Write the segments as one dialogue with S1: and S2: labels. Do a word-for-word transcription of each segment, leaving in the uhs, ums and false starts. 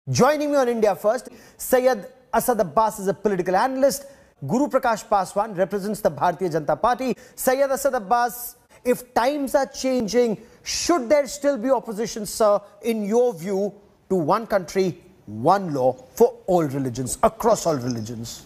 S1: Joining me on India First, Syed Asad Abbas is a political analyst. Guru Prakash Paswan represents the Bharatiya Janata Party. Syed Asad Abbas, if times are changing, should there still be opposition, sir, in your view, to one country, one law for all religions, across all religions?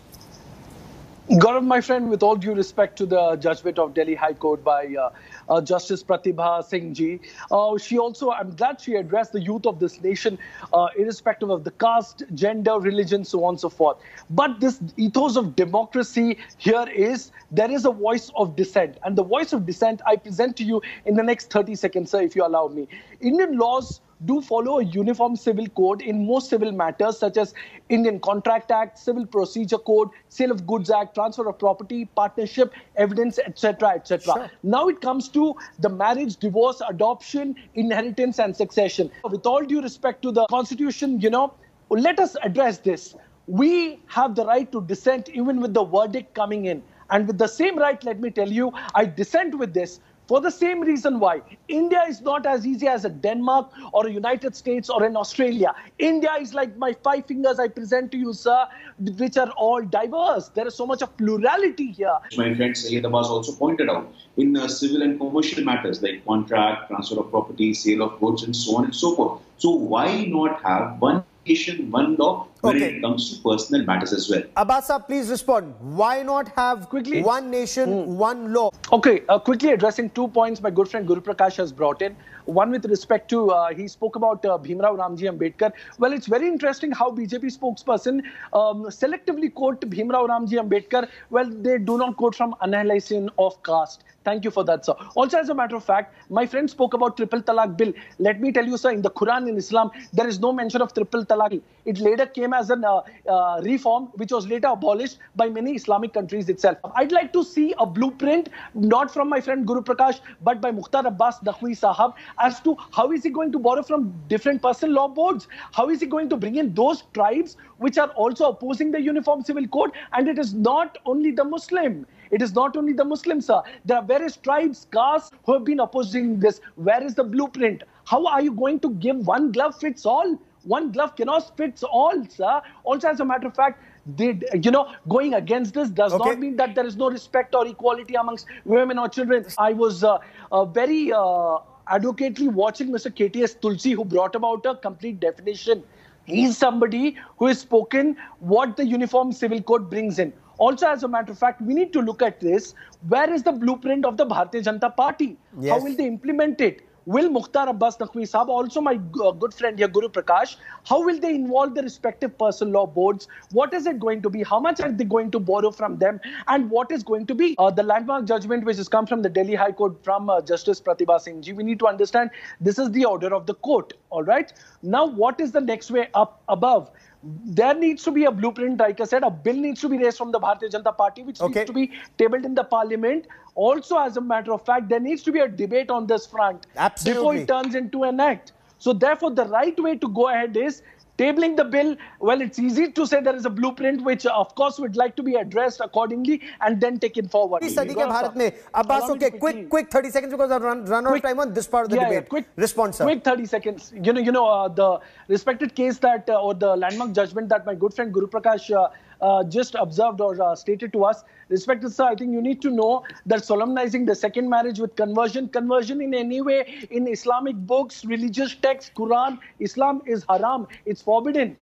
S2: Gaurav, my friend, with all due respect to the judgment of Delhi High Court by uh, uh, Justice Pratibha Singh Ji, uh, she also, I'm glad she addressed the youth of this nation, uh, irrespective of the caste, gender, religion, so on and so forth. But this ethos of democracy here is, there is a voice of dissent. And the voice of dissent I present to you in the next thirty seconds, sir, if you allow me. Indian laws do follow a uniform civil code in most civil matters such as Indian Contract Act, Civil Procedure Code, Sale of Goods Act, Transfer of Property, Partnership, Evidence, et cetera, et cetera. Sure. Now it comes to the marriage, divorce, adoption, inheritance and succession. With all due respect to the Constitution, you know, let us address this. We have the right to dissent even with the verdict coming in. And with the same right, let me tell you, I dissent with this. For the same reason why India is not as easy as a Denmark or a United States or an Australia. India is like my five fingers I present to you, sir, which are all diverse. There is so much of plurality here.
S3: My friend Syed Abbas also pointed out in uh, civil and commercial matters like contract, transfer of property, sale of goods and so on and so forth. So why not have one nation, one law when okay. it comes to personal matters as well?
S1: Abbas, please respond. Why not have quickly one nation, mm. one law?
S2: Okay, uh, quickly addressing two points my good friend Guru Prakash has brought in. One with respect to, uh, he spoke about uh, Bhimrao Ramji Ambedkar. Well, it's very interesting how B J P spokesperson um, selectively quote Bhimrao Ramji Ambedkar. Well, they do not quote from annihilation of caste. Thank you for that, sir. Also, as a matter of fact, my friend spoke about triple talaq bill. Let me tell you, sir, in the Quran in Islam, there is no mention of triple talaq. It later came as a uh, uh, reform, which was later abolished by many Islamic countries itself. I'd like to see a blueprint, not from my friend Guru Prakash, but by Mukhtar Abbas Naqvi Sahab, as to how is he going to borrow from different personal law boards? How is he going to bring in those tribes which are also opposing the Uniform Civil Code? And it is not only the Muslim. It is not only the Muslims, sir. There are various tribes, castes who have been opposing this. Where is the blueprint? How are you going to give one glove fits all? One glove cannot fit all, sir. Also, as a matter of fact, they, you know, going against this does okay. not mean that there is no respect or equality amongst women or children. I was uh, uh, very uh, advocately watching Mister K T S Tulsi, who brought about a complete definition. He's somebody who has spoken what the Uniform Civil Code brings in. Also, as a matter of fact, we need to look at this. Where is the blueprint of the Bharatiya Janata Party? Yes. How will they implement it? Will Mukhtar Abbas Naqvi Sahab, also my uh, good friend here, Guru Prakash, how will they involve the respective personal law boards? What is it going to be? How much are they going to borrow from them? And what is going to be uh, the landmark judgment which has come from the Delhi High Court from uh, Justice Pratibha Singh Ji? We need to understand this is the order of the court, all right? Now, what is the next way up above? There needs to be a blueprint, like I said, a bill needs to be raised from the Bharatiya Janata Party, which okay. needs to be tabled in the parliament. Also, as a matter of fact, there needs to be a debate on this front
S1: Absolutely.
S2: before it turns into an act. So therefore, the right way to go ahead is tabling the bill. Well, it's easy to say there is a blueprint, which of course would like to be addressed accordingly and then taken forward.
S1: Abbas, okay, quick, quick thirty seconds because I've run, run out of time on this part of the
S2: yeah,
S1: debate.
S2: Yeah, quick,
S1: Response, sir.
S2: Quick thirty seconds. You know, you know uh, the respected case that, uh, or the landmark judgment that my good friend Guru Prakash uh, uh, just observed or uh, stated to us. Respected sir, I think you need to know that solemnizing the second marriage with conversion, conversion in any way in Islamic books, religious texts, Quran, Islam is haram. It's forbidden.